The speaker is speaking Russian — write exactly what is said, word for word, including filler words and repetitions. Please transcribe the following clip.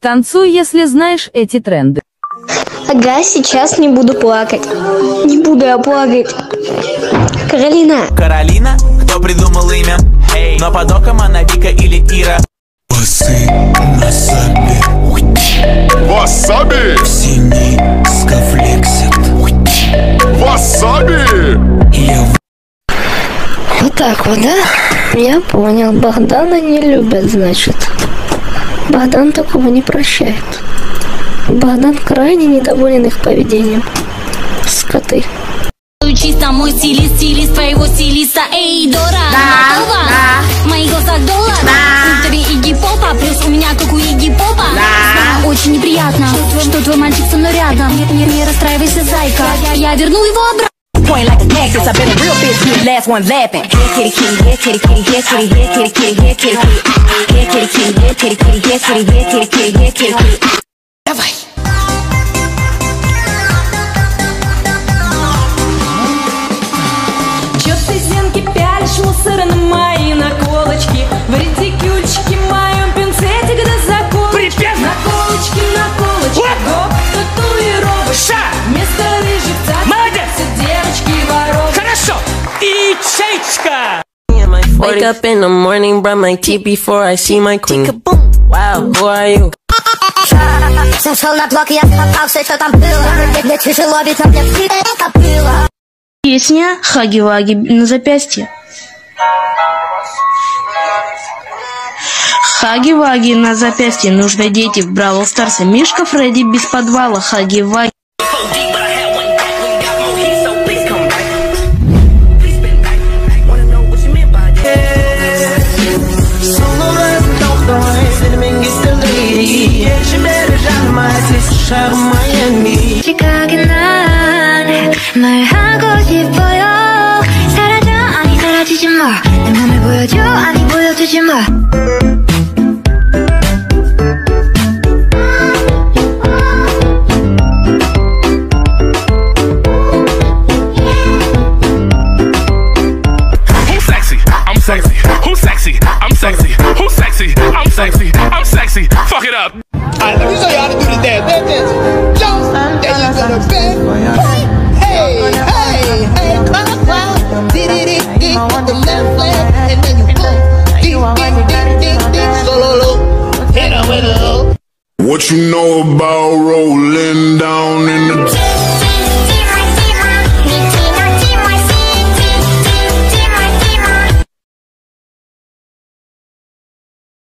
Танцуй, если знаешь эти тренды. Ага, сейчас не буду плакать. Не буду я плакать. Каролина. Каролина? Кто придумал имя? Эй, но под оком она Вика или Ира. Басы на сабе. Васаби! Семейка флексит. Васаби! Я... Вот так вот, да? Я понял. Богдана не любят, значит. Богдан такого не прощает. Богдан крайне недоволен их поведением. Скоты. Чисто мой стилист, стилист твоего стилиста. Эй, Дора, да, готова? Да. Мои глаза доллар. Да. Тебе Игги Попа, плюс у меня как у Игги Попа. Да. Очень неприятно, что, что твой мальчик со мной рядом. Не, не, не расстраивайся, зайка. Я, я верну его обратно. Point like a cactus, I've been a real bitch, you the last one laughing. Here kitty kitty, here kitty kitty, here kitty, here kitty kitty, here kitty kitty, here kitty kitty, here kitty kitty, here kitty, here kitty kitty, here kitty kitty. Давай. Чё ты, зенки, пялишь мусор на мои наколочки? В ретикюльчике моем пинцетик да заколочки. Припев! Наколочки, наколочки, гоп, татуировочки. Вместо рыжих цапок все девочки воровки. Хорошо. И чайчка. Wake up in the morning, brush my teeth before I see my queen. Wow, who are you? Зашел на блок, я спасался, что там было. Мне тяжело, ведь мне это было. Песня Хаги-Ваги на запястье. Хаги-Ваги на запястье. Нужны дети в Бравл Старсе. Мишка Фредди без подвала. Хаги-Ваги. 말하고 싶어요. 사라져 아니 사라지지 마. 내 맘을 보여줘 아니 보여주지 마. Who's sexy? I'm sexy. Who's sexy? I'm sexy. Who's sexy? I'm sexy. I'm sexy. Fuck it up. Alright, let me show you how to do the dance. Dance, dance. Jump. There you go. Bend. Hey, hey, hey. Clockwise. Did it, it, it. The left leg, and then you go. Ding, ding, ding, ding, ding. Solo, low. Hit her with a low. What you know about rolling down